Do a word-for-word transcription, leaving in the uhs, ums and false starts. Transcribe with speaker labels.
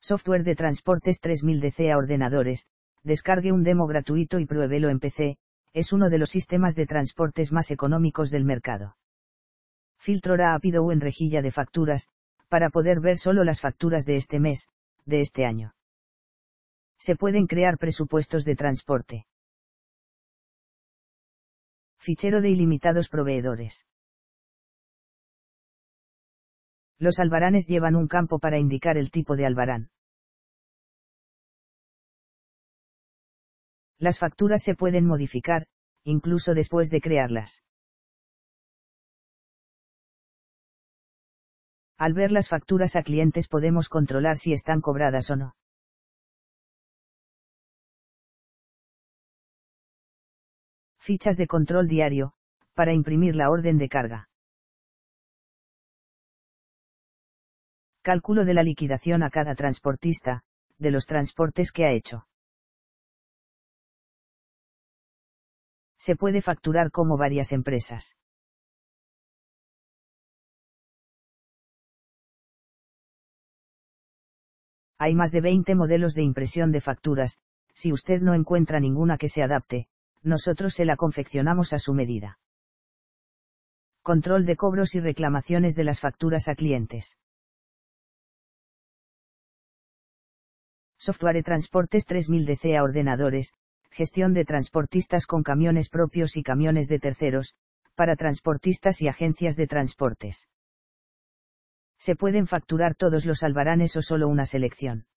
Speaker 1: Software de transportes tres mil D C a ordenadores. Descargue un demo gratuito y pruébelo en P C. Es uno de los sistemas de transportes más económicos del mercado. Filtro rápido en rejilla de facturas, para poder ver solo las facturas de este mes, de este año. Se pueden crear presupuestos de transporte. Fichero de ilimitados proveedores. Los albaranes llevan un campo para indicar el tipo de albarán. Las facturas se pueden modificar, incluso después de crearlas. Al ver las facturas a clientes podemos controlar si están cobradas o no. Fichas de control diario, para imprimir la orden de carga. Cálculo de la liquidación a cada transportista, de los transportes que ha hecho. Se puede facturar como varias empresas. Hay más de veinte modelos de impresión de facturas. Si usted no encuentra ninguna que se adapte, nosotros se la confeccionamos a su medida. Control de cobros y reclamaciones de las facturas a clientes. Software de transportes tres mil D C a ordenadores. Gestión de transportistas con camiones propios y camiones de terceros, para transportistas y agencias de transportes. Se pueden facturar todos los albaranes o solo una selección.